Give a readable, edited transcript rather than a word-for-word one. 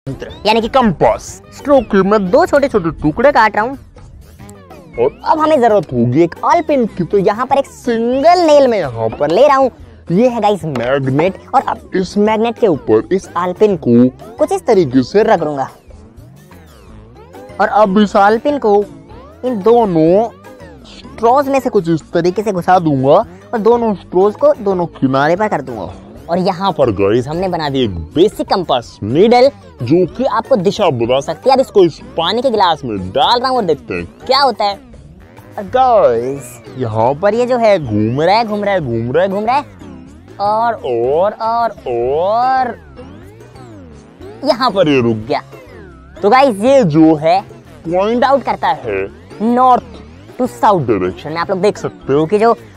यानी कि compass stroke के मैं 2 छोटे छोटे टुकड़े काट रहा हूँ। और अब हमें जरूरत होगी एक आलपिन की, तो यहाँ पर एक सिंगल नेल में यहाँ पर ले रहा हूँ। ये है गाइस मैग्नेट, और अब इस मैग्नेट के ऊपर इस आलपिन को कुछ इस तरीके से रख दूंगा। और अब इस आलपिन को इन दोनों स्ट्रोज में से कुछ इस तरीके से घुसा दूंगा और दोनों स्ट्रोज को दोनों किनारे पर कर दूंगा। और यहाँ पर गाइस हमने बना दी एक बेसिक कंपास नीडल, जो कि आपको दिशा बता सकती है। अब इसको इस पानी के गिलास में डाल रहा हूँ और देखते हैं क्या होता है। गाइस यहाँ पर ये जो है घूम रहा है और यहाँ पर ये रुक गया। तो गाइस ये जो है पॉइंट आउट करता है नॉर्थ टू साउथ डायरेक्शन में। आप लोग देख सकते हो कि जो